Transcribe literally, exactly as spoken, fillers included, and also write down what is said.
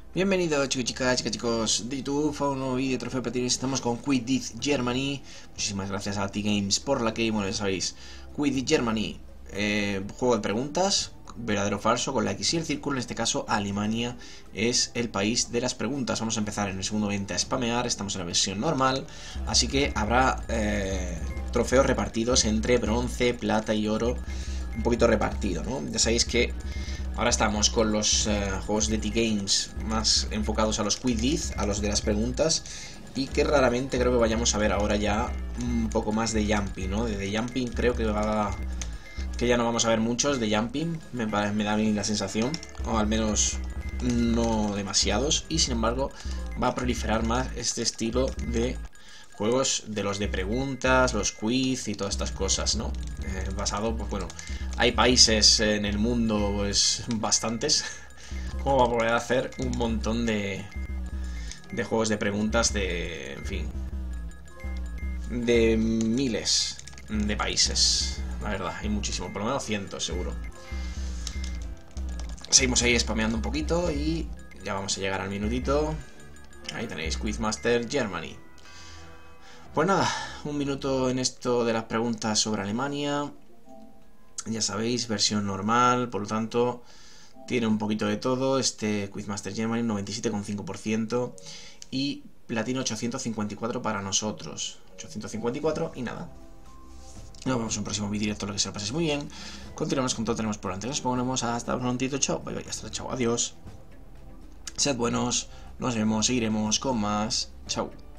Bienvenidos chicos, chicas, chicas, chicos de YouTube a un nuevo vídeo de Trofeo Platino. Estamos con Quidditch Germany. Muchísimas gracias a T-Games por la que, bueno, ya sabéis, Quidditch Germany, eh, juego de preguntas, verdadero o falso, con la X y el círculo. En este caso, Alemania es el país de las preguntas. Vamos a empezar en el segundo veinte a spamear. Estamos en la versión normal, así que habrá eh, trofeos repartidos entre bronce, plata y oro. Un poquito repartido, ¿no? Ya sabéis que ahora estamos con los eh, juegos de T-Games más enfocados a los Quidditch, a los de las preguntas, y que raramente creo que vayamos a ver ahora ya un poco más de Jumping, ¿no? De, de Jumping creo que va, que ya no vamos a ver muchos de Jumping, me, me da a mí la sensación, o al menos no demasiados, y sin embargo va a proliferar más este estilo de juegos de los de preguntas, los quiz y todas estas cosas, ¿no? Eh, basado, pues bueno, hay países en el mundo, pues bastantes, como va a poder hacer un montón de, de juegos de preguntas de, en fin, de miles de países, la verdad, hay muchísimo, por lo menos cientos seguro. Seguimos ahí spameando un poquito y ya vamos a llegar al minutito. Ahí tenéis Quizmaster Germany. Pues nada, un minuto en esto de las preguntas sobre Alemania. Ya sabéis, versión normal, por lo tanto tiene un poquito de todo. Este Quizmaster Germany, noventa y siete coma cinco por ciento, y platino ochocientos cincuenta y cuatro para nosotros, ochocientos cincuenta y cuatro. Y nada, nos vemos en un próximo vídeo directo, lo que se lo paséis muy bien. Continuamos con todo, tenemos por delante. Nos ponemos hasta prontito, chao, bye bye, hasta chao, adiós. Sed buenos, nos vemos, seguiremos con más, chao.